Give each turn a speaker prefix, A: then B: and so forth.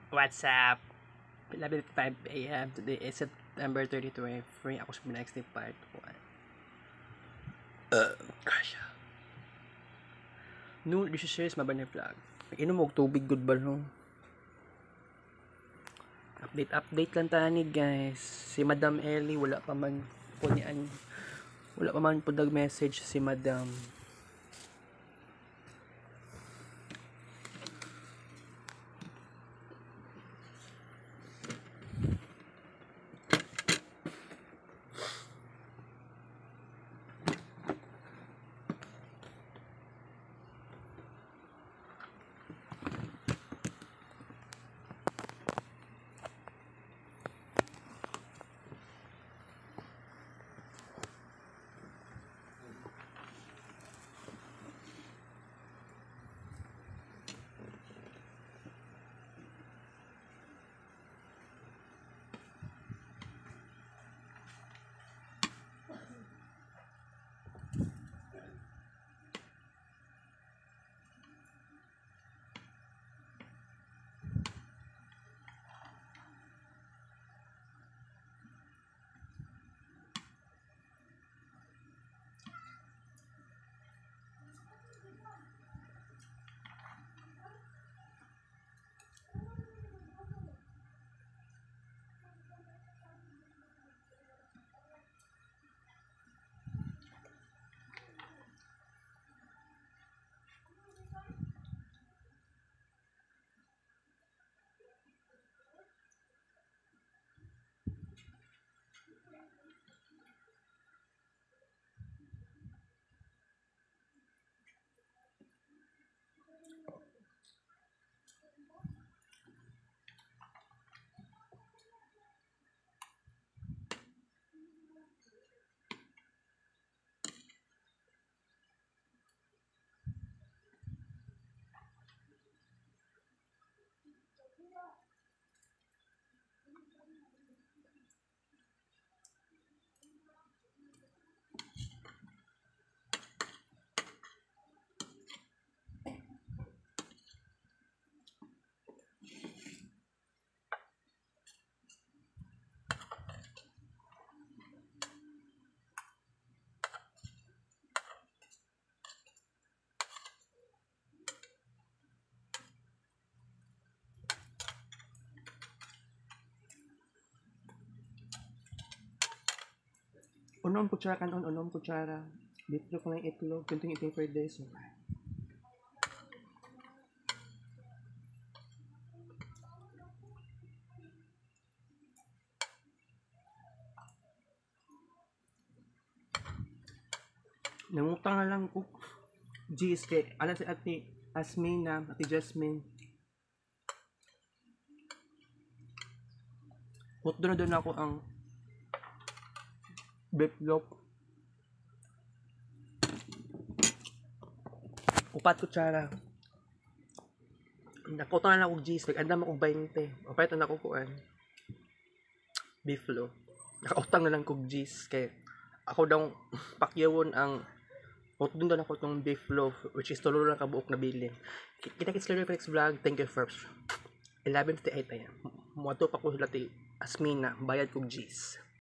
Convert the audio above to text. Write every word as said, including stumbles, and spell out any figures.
A: What's up? eleven fifty-five a m Today is September thirtieth, twenty-three. Ako sa next day part one. Uh, Kasha. No, this is serious maban na vlog. Inom mo tubig good ba no? Update update lang tayo ni guys. Si Madam Ellie wala pa man po niyan. Wala pa man po dag message si Madam. Unom kutsara kanon, unom kutsara. Dito ko lang itlog, kunting itlog per day. So, nangutang na lang ko. G's kay, alam si ate Asmina, ate Jasmine. Put doon na doon ako ang beef loaf. Upat kutsara. Nakutang na lang ako G's, nag-andam ako twenty. Upat na ako kuan. Beef loaf. Nakautang na lang ko G's kay ako daw pakyawon ang utdon daw ako tong beef loaf which is tulo lang kabuok na bilin. Kita-kits later for next vlog. Thank you first. eleven fifty-eight a m Muadto pa ko sila ti Asmina, bayad ko G's.